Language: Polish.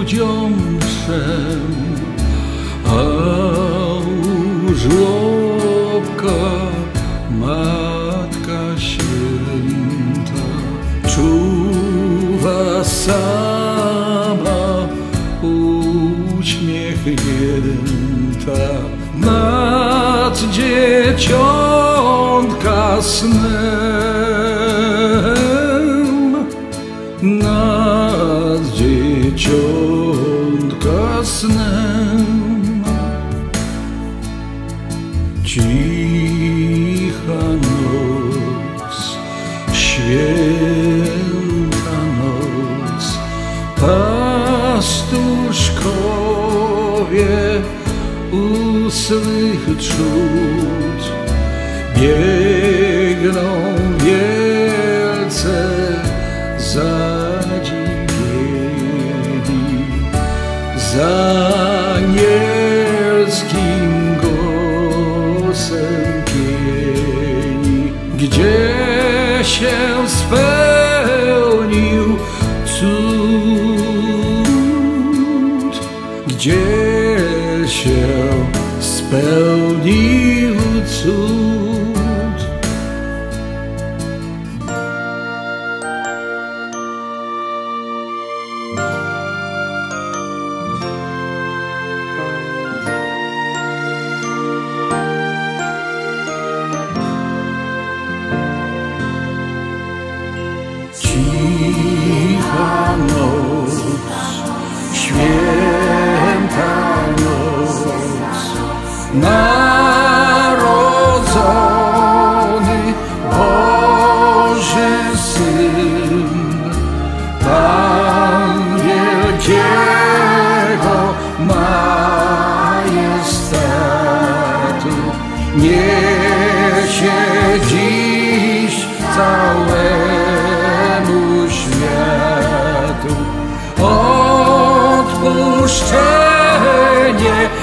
ludziom trzem, a u żłobka Matka Święta czuwa sama, uśmiechnięta nad dzieciątka snem, nad dzieciątka snem. Cicha noc, święta noc, pastuszkowie u swych trzód biegną wielce zadziwieni za anielskim głosem pieni, gdzie się spełnił cud, gdzie się spełnił cud. Cicha noc, święta noc, narodzony Boży Syn, Pan wielkiego majestatu, niesie dziś całemu światu odpuszczenie